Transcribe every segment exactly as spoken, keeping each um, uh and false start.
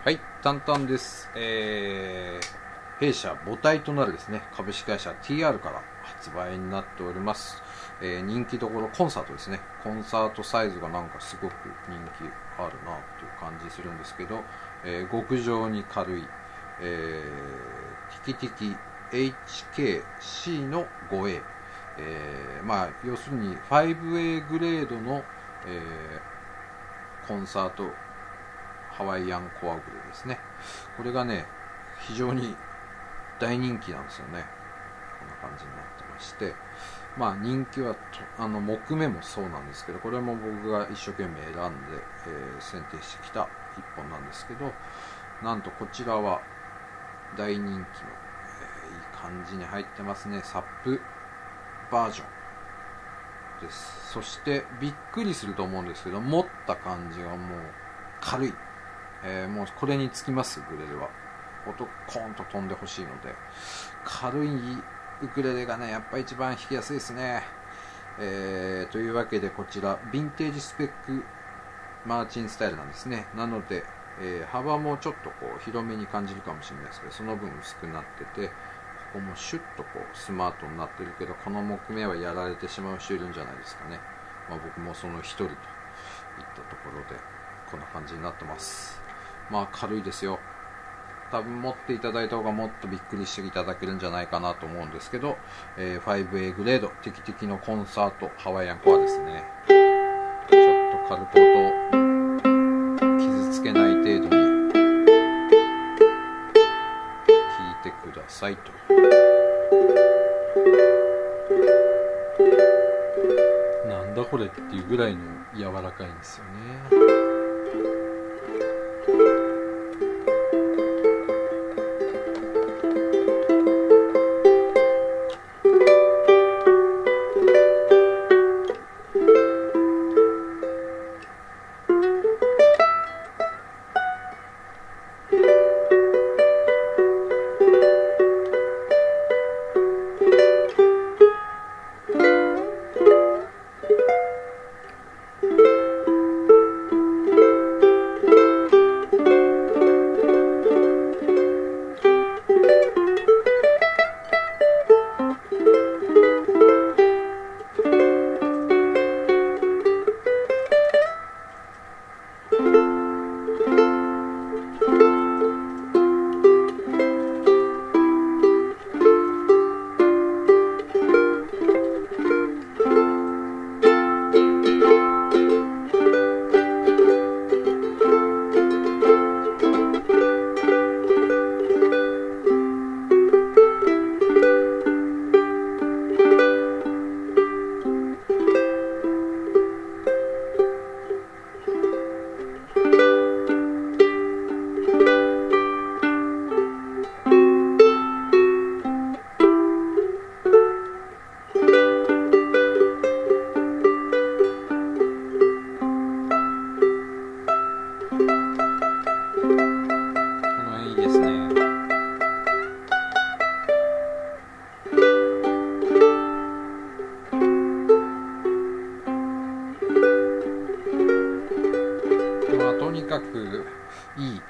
はい、タンタンです。えー、弊社母体となるですね、株式会社 ティーアール から発売になっております。えー、人気どころコンサートですね。コンサートサイズがなんかすごく人気あるなという感じするんですけど、えー、極上に軽い、えー、ティキティキ エイチケーシー の ファイブエー、えー、まあ要するに ファイブエー グレードの、えー、コンサートハワイアンコアグレですね。これがね、非常に大人気なんですよね。こんな感じになってまして、まあ人気はとあの木目もそうなんですけど、これも僕が一生懸命選んで、えー、選定してきた一本なんですけど、なんとこちらは大人気の、えー、いい感じに入ってますね。サップバージョンです。そしてびっくりすると思うんですけど、持った感じがもう軽い。えー、もうこれにつきますウクレレは音コーンと飛んでほしいので、軽いウクレレがねやっぱ一番弾きやすいですね。えー、というわけでこちらヴィンテージスペックマーチンスタイルなんですね。なので、えー、幅もちょっとこう広めに感じるかもしれないですけど、その分薄くなってて、ここもシュッとこうスマートになってるけど、この木目はやられてしまう人いるんじゃないですかね。まあ、僕もその一人といったところでこんな感じになってます。まあ軽いですよ。多分持っていただいた方がもっとびっくりしていただけるんじゃないかなと思うんですけど、えー、ファイブエー グレードテキテキのコンサートハワイアンコアですね。ちょっと軽く音傷つけない程度に弾いてくださいと。なんだこれっていうぐらいの柔らかいんですよね。とにかくいい。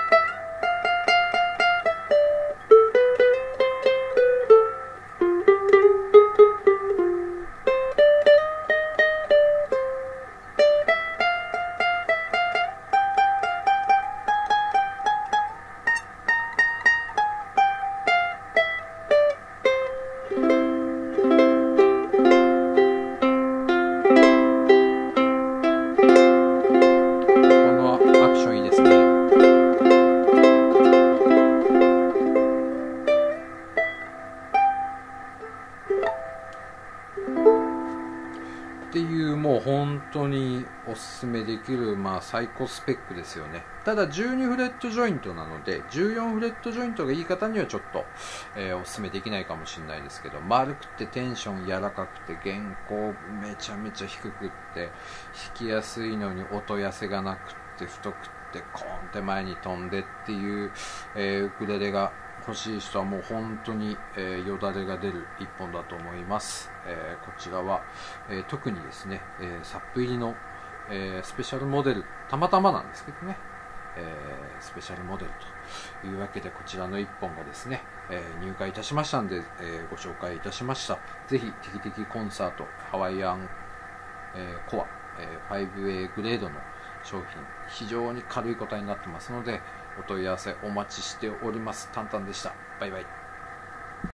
っていうもう本当におすすめできる、まあ、最高スペックですよね。ただじゅうにフレットジョイントなのでじゅうよんフレットジョイントがいい方にはちょっと、えー、おすすめできないかもしれないですけど、丸くてテンション柔らかくて弦高めちゃめちゃ低くって弾きやすいのに音痩せがなくって太くってコーンって前に飛んでっていう、えー、ウクレレが欲しい人はもう本当に、えー、よだれが出る一本だと思います。えー、こちらは、えー、特にですね、えー、サップ入りの、えー、スペシャルモデルたまたまなんですけどね、 えー、スペシャルモデルというわけで、こちらのいっぽんがですね、えー、入荷いたしましたので、えー、ご紹介いたしました。ぜひテキテキコンサートハワイアン、えー、コア、えー、ファイブエー グレードの商品、非常に軽い個体になってますので、お問い合わせお待ちしております。タンタンでした。バイバイ。